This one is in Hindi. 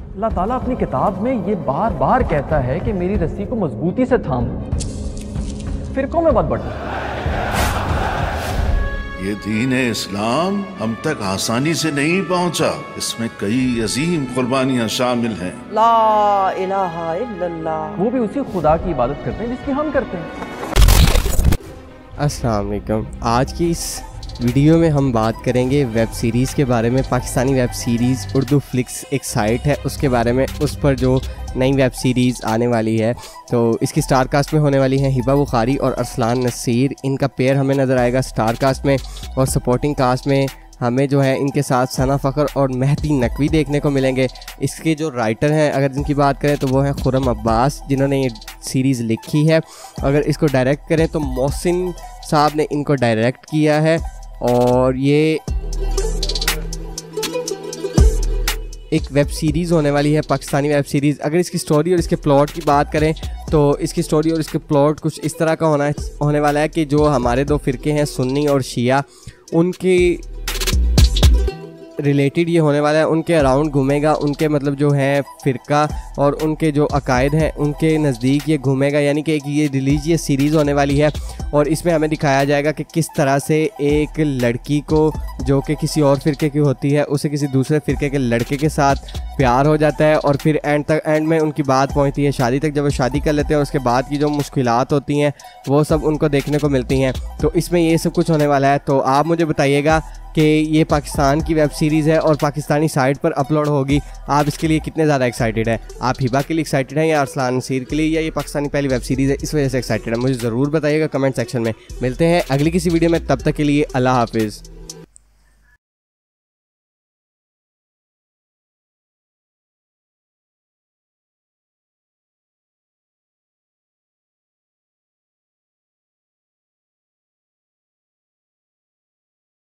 अल्लाह ताला अपनी किताब में ये बार बार कहता है कि मेरी रस्सी को मजबूती से थाम, फिरकों में मत बंटो। ये दीन इस्लाम हम तक आसानी से नहीं पहुंचा, इसमें कई अजीम कुर्बानियां शामिल हैं। ला इलाहा इल्लल्लाह। वो भी उसी खुदा की इबादत करते हैं जिसकी हम करते हैं। अस्सलाम वालेकुम। आज की इस वीडियो में हम बात करेंगे वेब सीरीज़ के बारे में। Pakistani web series Urdu Flix एक साइट है, उसके बारे में, उस पर जो नई वेब सीरीज़ आने वाली है। तो इसकी स्टार कास्ट में होने वाली हैं हिबा बुखारी और अरसलान नसीर। इनका पेयर हमें नज़र आएगा स्टार कास्ट में, और सपोर्टिंग कास्ट में हमें जो है इनके साथ सना फ़खर और मेहदी नकवी देखने को मिलेंगे। इसके जो राइटर हैं, अगर जिनकी बात करें तो वो हैं खुर्रम अब्बास, जिन्होंने ये सीरीज़ लिखी है। अगर इसको डायरेक्ट करें तो मोहसिन साहब ने इनको डायरेक्ट किया है, और ये एक वेब सीरीज़ होने वाली है, पाकिस्तानी वेब सीरीज़। अगर इसकी स्टोरी और इसके प्लॉट की बात करें तो इसकी स्टोरी और इसके प्लॉट कुछ इस तरह का होने वाला है कि जो हमारे दो फ़िरके हैं, सुन्नी और शिया, उनकी रिलेटेड ये होने वाला है, उनके अराउंड घूमेगा। उनके मतलब जो है फ़िरका और उनके जो अकायद हैं उनके नज़दीक ये घूमेगा, यानी कि एक ये रिलीजियस सीरीज़ होने वाली है। और इसमें हमें दिखाया जाएगा कि किस तरह से एक लड़की को जो कि किसी और फ़िरके की होती है, उसे किसी दूसरे फ़िरके के लड़के के साथ प्यार हो जाता है, और फिर एंड में उनकी बात पहुंचती है शादी तक। जब वो शादी कर लेते हैं, उसके बाद की जो मुश्किलात होती हैं वो सब उनको देखने को मिलती हैं। तो इसमें ये सब कुछ होने वाला है। तो आप मुझे बताइएगा कि ये पाकिस्तान की वेब सीरीज़ है और पाकिस्तानी साइट पर अपलोड होगी, आप इसके लिए कितने ज़्यादा एक्साइटेड हैं? आप हिबा के लिए एक्साइटेड हैं या अरसलान नसीर के लिए, या ये पाकिस्तानी पहली वेब सीरीज़ है इस वजह से एक्साइटेड है? मुझे ज़रूर बताइएगा कमेंट सेक्शन में। मिलते हैं अगली किसी वीडियो में, तब तक के लिए अल्लाह हाफिज़।